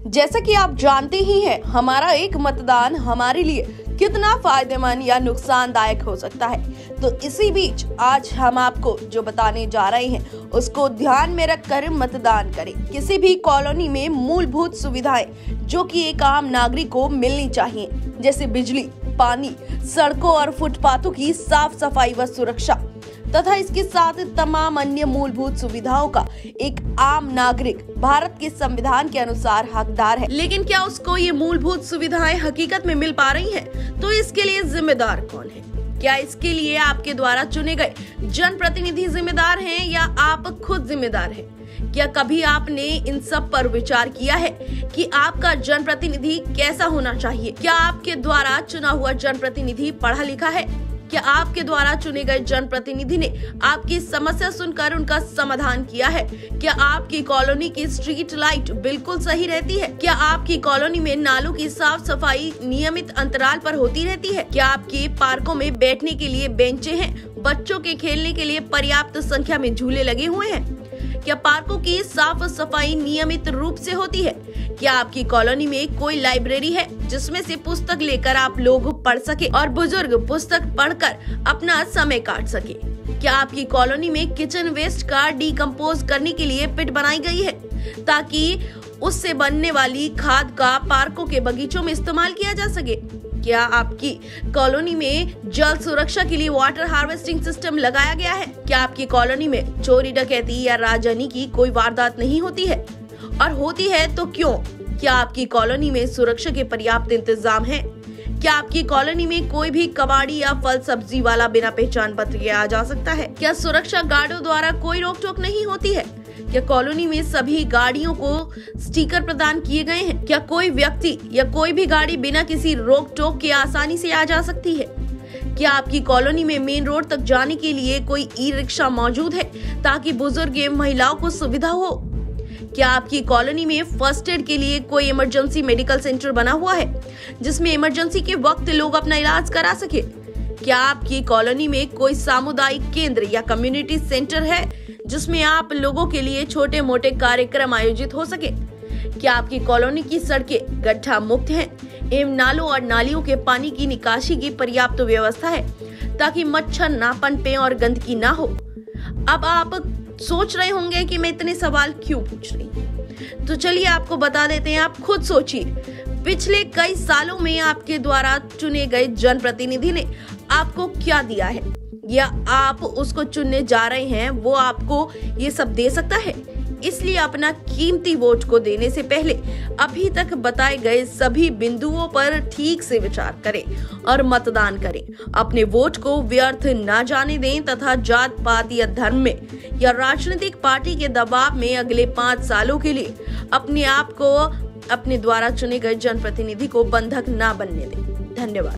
जैसा कि आप जानते ही हैं, हमारा एक मतदान हमारे लिए कितना फायदेमंद या नुकसानदायक हो सकता है। तो इसी बीच आज हम आपको जो बताने जा रहे हैं उसको ध्यान में रखकर मतदान करें। किसी भी कॉलोनी में मूलभूत सुविधाएं जो कि एक आम नागरिक को मिलनी चाहिए, जैसे बिजली, पानी, सड़कों और फुटपाथों की साफ सफाई व सुरक्षा तथा इसके साथ तमाम अन्य मूलभूत सुविधाओं का एक आम नागरिक भारत के संविधान के अनुसार हकदार है। लेकिन क्या उसको ये मूलभूत सुविधाएं हकीकत में मिल पा रही हैं? तो इसके लिए जिम्मेदार कौन है? क्या इसके लिए आपके द्वारा चुने गए जनप्रतिनिधि जिम्मेदार हैं या आप खुद जिम्मेदार हैं? क्या कभी आपने इन सब पर विचार किया है कि आपका जनप्रतिनिधि कैसा होना चाहिए? क्या आपके द्वारा चुना हुआ जनप्रतिनिधि पढ़ा लिखा है? क्या आपके द्वारा चुने गए जनप्रतिनिधि ने आपकी समस्या सुनकर उनका समाधान किया है? क्या आपकी कॉलोनी की स्ट्रीट लाइट बिल्कुल सही रहती है? क्या आपकी कॉलोनी में नालों की साफ सफाई नियमित अंतराल पर होती रहती है? क्या आपके पार्कों में बैठने के लिए बेंचे हैं? बच्चों के खेलने के लिए पर्याप्त संख्या में झूले लगे हुए हैं? क्या पार्कों की साफ सफाई नियमित रूप से होती है? क्या आपकी कॉलोनी में कोई लाइब्रेरी है जिसमें से पुस्तक लेकर आप लोग पढ़ सके और बुजुर्ग पुस्तक पढ़कर अपना समय काट सके? क्या आपकी कॉलोनी में किचन वेस्ट का डिकम्पोज करने के लिए पिट बनाई गई है ताकि उससे बनने वाली खाद का पार्कों के बगीचों में इस्तेमाल किया जा सके? क्या आपकी कॉलोनी में जल सुरक्षा के लिए वाटर हार्वेस्टिंग सिस्टम लगाया गया है? क्या आपकी कॉलोनी में चोरी डकैती या राजनी की कोई वारदात नहीं होती है? और होती है तो क्यों? क्या आपकी कॉलोनी में सुरक्षा के पर्याप्त इंतजाम है? क्या आपकी कॉलोनी में कोई भी कबाड़ी या फल सब्जी वाला बिना पहचान पत्र के आ जा सकता है? क्या सुरक्षा गार्डों द्वारा कोई रोक टोक नहीं होती है? क्या कॉलोनी में सभी गाड़ियों को स्टिकर प्रदान किए गए हैं? क्या कोई व्यक्ति या कोई भी गाड़ी बिना किसी रोक टोक के आसानी से आ जा सकती है? क्या आपकी कॉलोनी में मेन रोड तक जाने के लिए कोई ई रिक्शा मौजूद है ताकि बुजुर्ग एवं महिलाओं को सुविधा हो? क्या आपकी कॉलोनी में फर्स्ट एड के लिए कोई इमरजेंसी मेडिकल सेंटर बना हुआ है जिसमें इमरजेंसी के वक्त लोग अपना इलाज करा सके? क्या आपकी कॉलोनी में कोई सामुदायिक केंद्र या कम्युनिटी सेंटर है जिसमें आप लोगों के लिए छोटे मोटे कार्यक्रम आयोजित हो सके? क्या आपकी कॉलोनी की सड़कें गड्ढा मुक्त हैं एवं नालों और नालियों के पानी की निकासी की पर्याप्त व्यवस्था है ताकि मच्छर ना पनपे और गंदगी ना हो? अब आप सोच रहे होंगे कि मैं इतने सवाल क्यों पूछ रही हूँ, तो चलिए आपको बता देते हैं। आप खुद सोचिए, पिछले कई सालों में आपके द्वारा चुने गए जनप्रतिनिधि ने आपको क्या दिया है या आप उसको चुनने जा रहे हैं वो आपको ये सब दे सकता है? इसलिए अपना कीमती वोट को देने से पहले अभी तक बताए गए सभी बिंदुओं पर ठीक से विचार करें और मतदान करें। अपने वोट को व्यर्थ न जाने दें तथा जात पात या धर्म में या राजनीतिक पार्टी के दबाव में अगले 5 सालों के लिए अपने आप को अपने द्वारा चुने गए जनप्रतिनिधि को बंधक न बनने दें। धन्यवाद।